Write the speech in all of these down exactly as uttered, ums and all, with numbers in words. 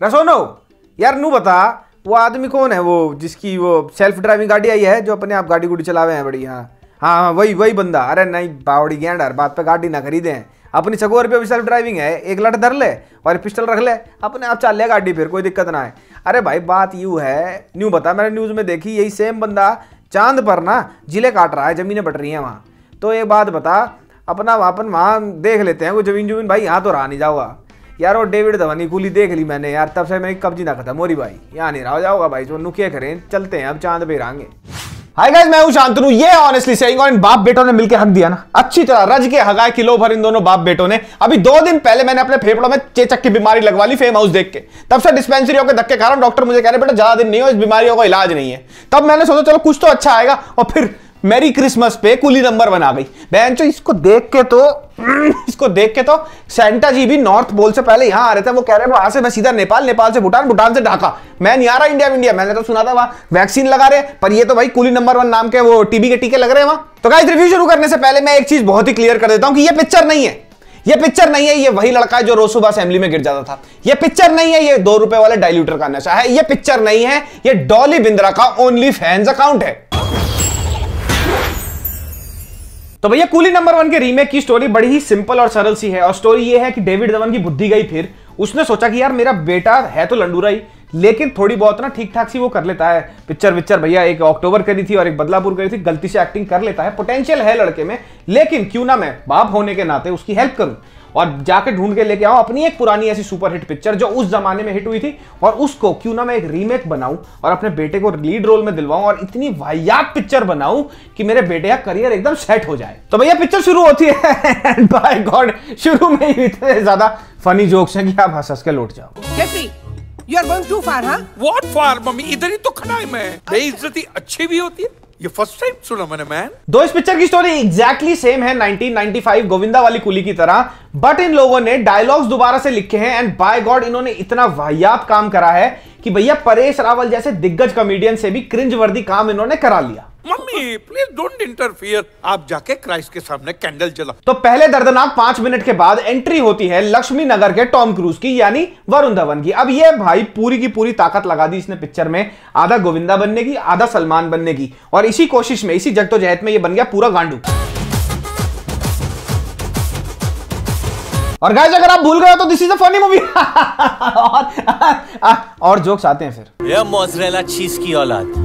रसोनो यार नू बता वो आदमी कौन है वो जिसकी वो सेल्फ ड्राइविंग गाड़ी आई है जो अपने आप गाड़ी गुड़ी चलावे हैं बड़ी। हाँ हाँ हाँ वही वही बंदा। अरे नहीं बावड़ी गेंड हर बात पे गाड़ी ना खरीदे हैं अपनी सगोर पे भी सेल्फ ड्राइविंग है। एक लट धर ले और पिस्टल रख ले अपने आप चल ले गाड़ी फिर कोई दिक्कत ना है। अरे भाई बात यूँ है न्यू बता मैंने न्यूज़ में देखी यही सेम बंदा चांद पर ना जिले काट रहा है जमीनें बट रही हैं वहाँ। तो एक बात बता अपना अपन वहाँ देख लेते हैं कोई जमीन जमीन भाई यहाँ तो रहा नहीं जाऊँगा यार। और डेविड धवन की कुली देख ली मैंने यार तब से मेरी कब्जी ना खत्म हो रही भाई यहाँ नहीं रहा जाओगा भाई। जो नुके करें चलते हैं अब चांद पे रहेंगे। हाय गाइस मैं हूं शांतनु। ये ऑनेस्टली सेइंग और इन बाप बेटों ने मिलकर हक दिया ना अच्छी तरह रज के हगाए किलो भर इन दोनों बाप बेटों ने। अभी दो दिन पहले मैंने अपने फेफड़ों में चेचक की बीमारी लगवा ली फेम हाउस देख के। तब से डिस्पेंसरियों के धक्के खा रहा हूं। डॉक्टर मुझे कह रहे बेटा ज्यादा दिन नहीं हो इस बीमारियों का इलाज नहीं है। तब मैंने सोचा चलो कुछ तो अच्छा आएगा और फिर मेरी क्रिसमस पे कुली नंबर वन आ गई। बहनचोद इसको देख के तो इसको देख के तो सेंटा जी भी नॉर्थ पोल से पहले यहां आ रहे थे। वो कह रहे हैं वहां से मैं सीधा नेपाल, नेपाल से भूटान, भूटान से ढाका। मैं नहीं आ रहा इंडिया इंडिया। मैंने तो सुना था वहां वैक्सीन लगा रहे पर ये तो भाई कुली नंबर वन नाम के वो टीबी के टीके लग रहे हैं वहां। तो गाइस रिव्यू शुरू करने से पहले मैं एक चीज बहुत ही क्लियर कर देता हूं कि ये पिक्चर नहीं है ये पिक्चर नहीं है ये वही लड़का है जो रोज सुबह असेंबली में गिर जाता था। ये पिक्चर नहीं है ये दो रुपए वाले डाइल्यूटर का नशा है। ये पिक्चर नहीं है ये डॉली बिंद्रा का ओनली फैंस अकाउंट है। तो भैया कूली नंबर वन के रीमेक की स्टोरी बड़ी ही सिंपल और सरल सी है। और स्टोरी ये है कि डेविड धवन की बुद्धि गई फिर उसने सोचा कि यार मेरा बेटा है तो लंडूरा ही लेकिन थोड़ी बहुत ना ठीक ठाक सी वो कर लेता है। पिक्चर विक्चर भैया एक अक्टूबर करी थी और एक बदलापुर करी थी। गलती से एक्टिंग कर लेता है पोटेंशियल है लड़के में लेकिन क्यों ना मैं बाप होने के नाते उसकी हेल्प करूं और जाके ढूंढ के लेके आऊं अपनी एक पुरानी ऐसी सुपर हिट पिक्चर जो उस जमाने में हिट हुई थी और उसको क्यों ना मैं एक रीमेक बनाऊं और अपने बेटे को लीड रोल में दिलवाऊं और इतनी वाहियात पिक्चर बनाऊं कि मेरे बेटे का करियर एकदम सेट हो जाए। तो भैया पिक्चर शुरू होती है बाय गॉड शुरू में ही इतने ज्यादा फनी जोक्स हैं कि आप हंस हंस के लौट जाओ। Jeffrey you are going to far हां व्हाट फार मम्मी इधर ही तो खड़ा है मैं। बेइज्जती अच्छी भी होती है ये फर्स्ट टाइम सुना मैंने मैन। दो इस पिक्चर की स्टोरी एग्जैक्टली सेम है नाइनटीन नाइंटी फाइव गोविंदा वाली कुली की तरह बट इन लोगों ने डायलॉग्स दोबारा से लिखे हैं एंड बाय गॉड इन्होंने इतना वाहियात काम करा है कि भैया परेश रावल जैसे दिग्गज कॉमेडियन से भी क्रिंज वर्दी काम इन्होंने करा लिया। मम्मी प्लीज डोंट इंटरफियर आप जाके क्राइस्ट के सामने कैंडल जला। तो पहले दर्दनाक पांच मिनट के बाद एंट्री होती है लक्ष्मी नगर के टॉम क्रूज की यानी वरुण धवन की। अब ये भाई पूरी की पूरी ताकत लगा दी इसने पिक्चर में आधा गोविंदा बनने की आधा सलमान बनने की और इसी कोशिश में इसी जद्दोजहद में ये बन गया पूरा गांडू। और गाइस अगर आप भूल गए हो तो this is a funny movie और, और जोक्स आते हैं फिर। ये मोज़रेला चीज की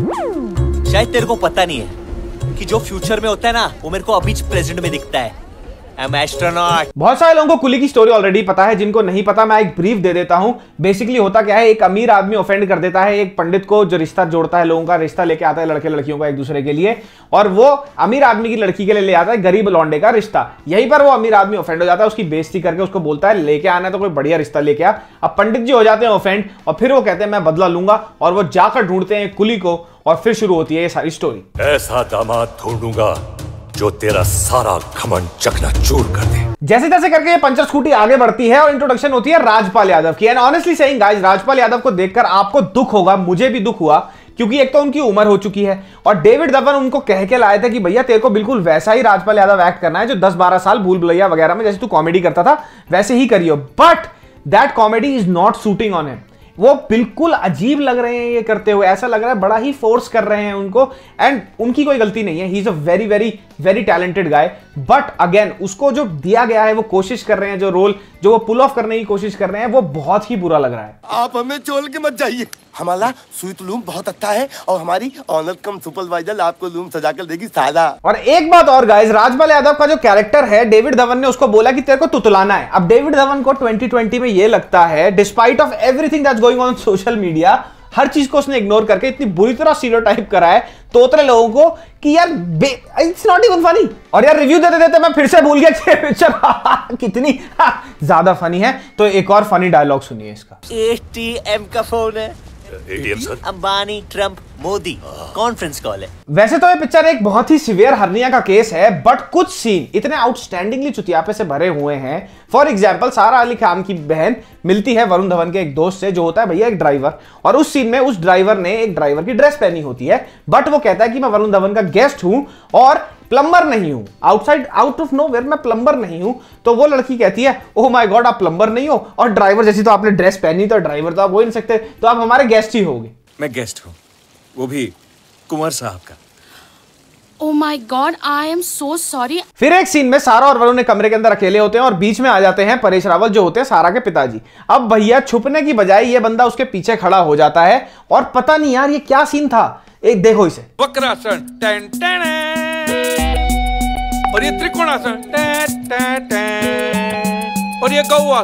औलाद शायद तेरे को पता नहीं है कि जो फ्यूचर में होता है ना वो मेरे को अभी प्रेजेंट में दिखता है। I'm astronaut। बहुत सारे लोगों को कुली की स्टोरी ऑलरेडी पता है। जिनको नहीं पता मैं एक ब्रीफ दे देता हूं। बेसिकली होता क्या है एक अमीर आदमी ऑफेंड कर देता है एक पंडित को जो रिश्ता जोड़ता है लोगों का रिश्ता लेके आता है लड़के लड़कियों का एक दूसरे के लिए और वो अमीर आदमी की लड़की के लिए ले आता है गरीब लौंडे का रिश्ता। यहीं पर वो अमीर आदमी ऑफेंड हो जाता है उसकी बेइज्जती करके उसको बोलता है लेके आना है तो कोई बढ़िया रिश्ता लेके आ। अब पंडित जी हो जाते हैं ऑफेंड और फिर वो कहते हैं मैं बदला लूंगा और वो जाकर ढूंढते हैं कुली को और फिर शुरू होती है ये सारी स्टोरी। ऐसा दामाद ढूंढूंगा जो तेरा सारा घमंड चकनाचूर कर दे। जैसे जैसे करके ये पंचर स्कूटी आगे बढ़ती है और इंट्रोडक्शन होती है राजपाल यादव की। And honestly saying guys Rajpal Yadav को देखकर आपको दुख होगा मुझे भी दुख हुआ क्योंकि एक तो उनकी उम्र हो चुकी है और डेविड धवन उनको कह के लाए थे कि भैया तेरे को बिल्कुल वैसा ही राजपाल यादव एक्ट करना है जो दस बारह साल भूल भुलैया वगैरह में जैसे तू कॉमेडी करता था वैसे ही करियो। But that comedy is not suiting on him. वो बिल्कुल अजीब लग रहे हैं ये करते हुए ऐसा लग रहा है बड़ा ही फोर्स कर रहे हैं उनको एंड उनकी कोई गलती नहीं है। He is a very very very talented guy but again उसको जो दिया गया है वो कोशिश कर रहे हैं जो रोल जो वो पुल ऑफ करने की कोशिश कर रहे हैं वो बहुत ही बुरा लग रहा है। आप हमें छोड़ के मत जाइए। हमारा स्वीट लूम बहुत अच्छा है और हमारी ऑनर कम सुपरवाइजर आपको लूम सजा कर देगी सादा। और एक बात और गाइस राजपाल यादव का जो कैरेक्टर है डेविड धवन ने उसको बोला कि तेरे को तुतलाना है। अब डेविड धवन को ट्वेंटी ट्वेंटी में ये लगता है despite of everything that's going on social media हर चीज को उसने इग्नोर करके इतनी बुरी तरह स्टीरियोटाइप करा है तोतरे लोगों को कि यार इट्स नॉट इवन फनी। और यार रिव्यू देते देते मैं फिर से भूल गया कि पिक्चर कितनी ज्यादा फनी है। तो एक और फनी डायलॉग सुनिए इसका। एटीएम का फोन है ATM sir Ambani Trump Modi conference call है। वैसे तो ये पिक्चर एक बहुत ही सिवियर हर्निया का केस है बट कुछ सीन इतने आउटस्टैंडिंगली चुतियापे से भरे हुए हैं। फॉर एग्जांपल सारा अली खान की बहन मिलती है वरुण धवन के एक दोस्त से जो होता है भैया एक ड्राइवर और उस सीन में उस ड्राइवर ने एक ड्राइवर की ड्रेस पहनी होती है बट वो कहता है कि मैं वरुण धवन का गेस्ट हूं और प्लम्बर नहीं हूं, आउटसाइड आउट ऑफ नोवेयर मैं प्लम्बर नहीं हूं। तो वो लड़की कहती है ओह माय गॉड आप प्लम्बर नहीं हो, और ड्राइवर जैसी तो आपने ड्रेस पहनी, तो ड्राइवर तो आप हो ही नहीं सकते, तो आप हमारे गेस्ट ही होगे। मैं गेस्ट हूँ, वो भी कुंवर साहब का। Oh my God, I am so sorry. फिर एक सीन में सारा और वरुण कमरे के अंदर अकेले होते हैं और बीच में आ जाते हैं परेश रावल जो होते हैं सारा के पिताजी। अब भैया छुपने की बजाय ये बंदा उसके पीछे खड़ा हो जाता है और पता नहीं यार ये क्या सीन था, एक देखो इसे। वक्रासन टन टन और ये त्रिकोणासन टन टन टन और ये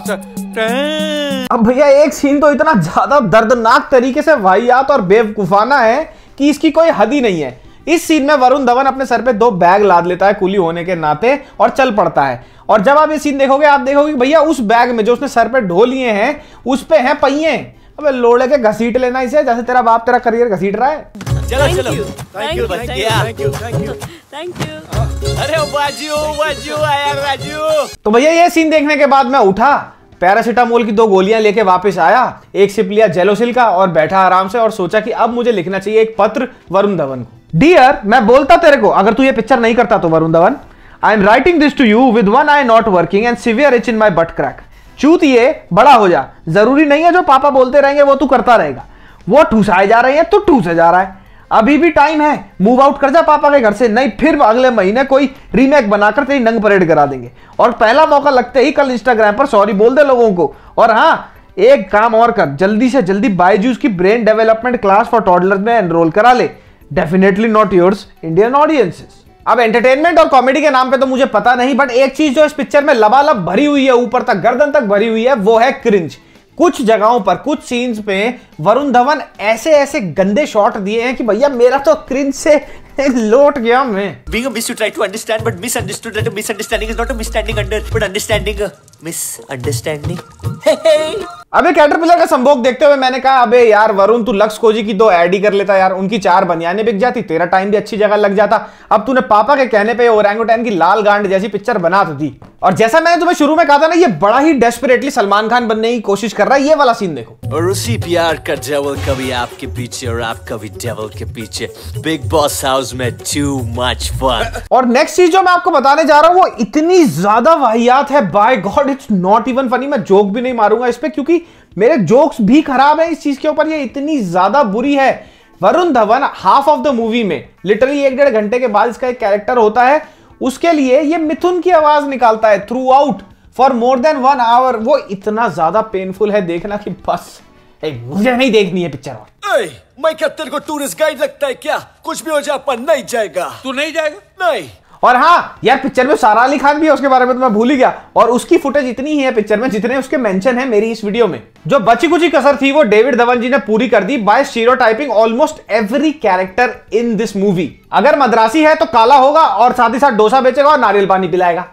गौआसन। अब भैया एक सीन तो इतना ज्यादा दर्दनाक तरीके से वाहियात और बेवकूफाना है कि इसकी कोई हद ही नहीं है। इस सीन में वरुण धवन अपने सर पे दो बैग लाद लेता है कूली होने के नाते और चल पड़ता है। और जब आप ये सीन देखोगे आप देखोगे भैया उस बैग में जो उसने सर पे ढो लिए हैं उस पे हैं पहिए। अबे लोड़े के घसीट लेना इसे जैसे तेरा बाप तेरा करियर घसीट रहा है। चलो चलो thank you thank you thank you Thank you. अरे बाजू बाजू आया राजू। तो भैया ये सीन देखने के बाद मैं उठा, पैरासीटामोल की दो गोलियां लेके वापस आया, एक सिप लिया जेलोसिल का और बैठा आराम से और सोचा कि अब मुझे लिखना चाहिए एक पत्र वरुण धवन को। डियर, मैं बोलता तेरे को अगर तू ये पिक्चर नहीं करता तो Varun Dhawan, I am writing this to you with one eye not working and severe itch in my butt crack. चूत ये बड़ा हो जा, जरूरी नहीं है जो पापा बोलते रहेंगे वो तू करता रहेगा। वो ठूसाए जा रहे हैं तो ठूसे जा रहा है, अभी भी टाइम है, मूव आउट कर जा पापा के घर से, नहीं फिर अगले महीने कोई रीमेक बनाकर तेरी नंग परेड करा देंगे। और पहला मौका लगते ही कल इंस्टाग्राम पर सॉरी बोल दे लोगों को। और हाँ एक काम और कर, जल्दी से जल्दी बायजूस की brain development class for toddlers में एनरोल करा ले। Definitely not yours Indian audiences. अब एंटरटेनमेंट और कॉमेडी के नाम पे तो मुझे पता नहीं, बट एक चीज जो इस पिक्चर में लबालब भरी हुई है, ऊपर तक गर्दन तक भरी हुई है, वो है क्रिंज। कुछ जगहों पर कुछ सीन्स पे वरुण धवन ऐसे ऐसे गंदे शॉट दिए हैं कि भैया मेरा तो क्रिंज से लोट गया मैं। Being a miss you try to understand but misunderstood that a misunderstanding is not a misstanding under but understanding a misunderstanding. Hey hey. अबे कैटरपिलर का संभोग देखते हुए मैंने कहा अबे यार वरुण तू लक्स कोजी की दो ऐड ही कर लेता यार, उनकी चार बनियानें बिक जाती, तेरा टाइम भी अच्छी जगह लग जाता। अब तूने पापा के कहने पे ओरंगुटैन की लाल गांड जैसी पिक्चर बना तो दी। और जैसा मैंने तुम्हें शुरू में कहा था ना, ये बड़ा ही डेस्परेटली सलमान खान बनने की कोशिश कर रहा है। ये वाला सीन देखो। और उसी प्यार का डेविल कभी आपके पीछे और आप कभी डेविल के पीछे। बिग बॉस हाउस में टू मच फन। और नेक्स्ट चीज जो मैं आपको बताने जा रहा हूं वो इतनी ज्यादा वाहियात है, by god it's not even funny. मैं जोक भी नहीं मारूंगा इस पे क्योंकि मेरे जोक्स भी खराब है इस चीज के ऊपर, ये इतनी ज्यादा बुरी है। Varun Dhawan half of the movie में लिटरली एक डेढ़ घंटे के बाद इसका एक कैरेक्टर होता है, उसके लिए ये मिथुन की आवाज निकालता है throughout for more than one hour. वो इतना ज्यादा पेनफुल है देखना कि बस मुझे नहीं देखनी है पिक्चर। और मैं क्या तेरे को टूरिस्ट गाइड लगता है क्या? कुछ भी हो जाए अपन नहीं जाएगा। तू नहीं जाएगा? नहीं। और हाँ यार पिक्चर में सारा अली खान भी है, उसके बारे में तो मैं भूल ही गया। और उसकी फुटेज इतनी ही है पिक्चर में जितने उसके मेंशन है मेरी इस वीडियो में। जो बची कुची कसर थी वो डेविड धवन जी ने पूरी कर दी by stereotyping almost every character in this movie. अगर मद्रासी है तो काला होगा और साथ ही साथ डोसा बेचेगा और नारियल पानी पिलाएगा।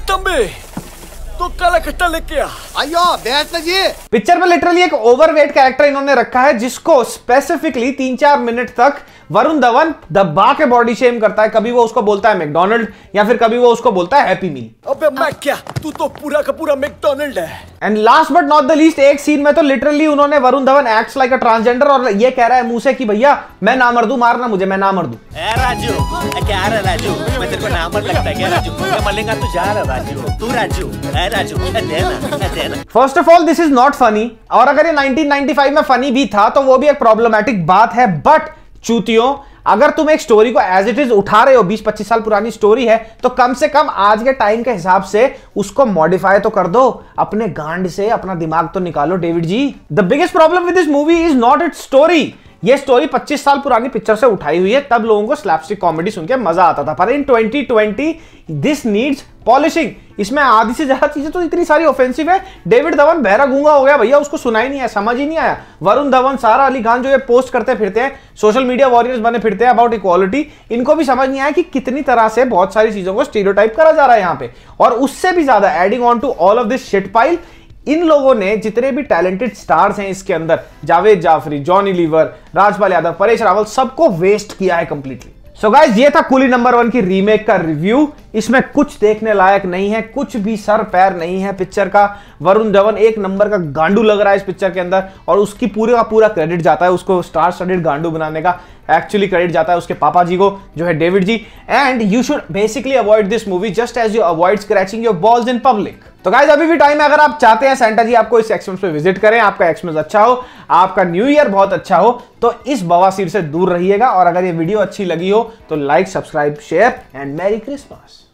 तो काला कट्टा लेके आ। आयो बैठ लीजिए। पिक्चर में लिटरली एक ओवरवेट कैरेक्टर इन्होंने रखा है जिसको स्पेसिफिकली तीन चार मिनट तक वरुण धवन दबा के बॉडी शेम करता है। कभी वो उसको बोलता है मैकडॉनल्ड या फिर कभी वो उसको बोलता है हैप्पी मील। अबे मैं क्या, तू तो पूरा का पूरा मैकडॉनल्ड है। And last but not the least, एक सीन में तो लिटरली उन्होंने Varun Dhawan acts like a transgender और ये कह रहा है मुंह से कि भैया मैं ना मर दूं, मारना मुझे, मैं ना मर दूं। ए राजू, क्या रे राजू, मैं तेरे को नामर्द लगता है क्या राजू? मैं मलेगा तू जा रहा राजू, तू राजू, ए राजू, देना, देना। First of all this is not funny, और अगर ये नाइनटीन नाइंटी फाइव में फनी भी था तो वो भी एक प्रॉब्लमैटिक बात है। बट चूतियों, अगर तुम एक स्टोरी को एज इट इज उठा रहे हो, बीस पच्चीस साल पुरानी स्टोरी है, तो कम से कम आज के टाइम के हिसाब से उसको मॉडिफाई तो कर दो। अपने गांड से अपना दिमाग तो निकालो David ji. The biggest problem with this movie is not its story. ये स्टोरी पच्चीस साल पुरानी पिक्चर से उठाई हुई है, तब लोगों को स्लैपस्टिक कॉमेडी सुन के मजा आता था। पर in twenty twenty this needs polishing. इसमें आधी से ज्यादा चीजें तो इतनी सारी ऑफेंसिव है। डेविड धवन बहरा गूंगा हो गया भैया, उसको सुना ही नहीं आया, समझ ही नहीं आया। वरुण धवन, सारा अली खान जो ये पोस्ट करते फिरते हैं, सोशल मीडिया वॉरियर्स बने फिरते हैं अबाउट इक्वालिटी, इनको भी समझ नहीं आया कि कितनी तरह से बहुत सारी चीजों को स्टीरियोटाइप करा जा रहा है यहाँ पे। और उससे भी ज्यादा adding on to all of this shit pile, इन लोगों ने जितने भी टैलेंटेड स्टार्स हैं इसके अंदर, जावेद जाफरी, जॉनी लीवर, राजपाल यादव, परेश रावल, सबको वेस्ट किया है कंप्लीटली। सो so गाइज, ये था कूली नंबर वन की रीमेक का रिव्यू। इसमें कुछ देखने लायक नहीं है, कुछ भी सर पैर नहीं है पिक्चर का। वरुण धवन एक नंबर का गांडू लग रहा है इस पिक्चर के अंदर, और उसकी पूरे का पूरा क्रेडिट जाता है उसको स्टार स्टडेड गांडू बनाने का। एक्चुअली क्रेडिट जाता है उसके पापा जी को, जो है David ji. And you should basically avoid this movie just as you avoid scratching your balls in public. तो गाइज, अभी भी टाइम है, अगर आप चाहते हैं सेंटा जी आपको इस एक्सपीरियंस पे विजिट करें, आपका एक्सपीरियंस अच्छा हो, आपका न्यू ईयर बहुत अच्छा हो, तो इस बवासीर से दूर रहिएगा। और अगर ये वीडियो अच्छी लगी हो तो like, subscribe, share and merry Christmas.